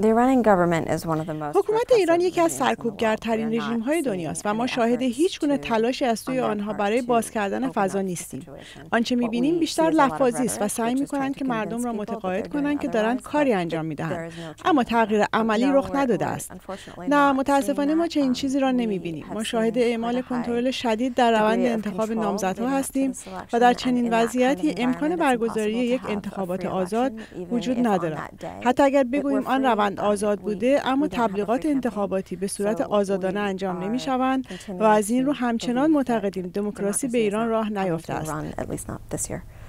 حکومت ایران یکی از سرکوبگرترین رژیم‌های دنیاست و ما شاهد هیچگونه تلاشی از سوی آنها برای باز کردن فضا نیستیم. آنچه می‌بینیم بیشتر لفاظی است و سعی می‌کنند که مردم را متقاعد کنند که دارند کاری انجام می‌دهند، اما تغییر عملی رخ نداده است. نه، متأسفانه ما چنین چیزی را نمی‌بینیم. ما شاهد اعمال کنترل شدید در روند انتخاب نامزدها هستیم و در چنین وضعیتی امکان برگزاری یک انتخابات آزاد وجود ندارد. حتی اگر بگوییم آن روند آزاد بوده، اما تبلیغات انتخاباتی به صورت آزادانه انجام نمی‌شوند و از این رو همچنان معتقدیم دموکراسی به ایران راه نیافته است.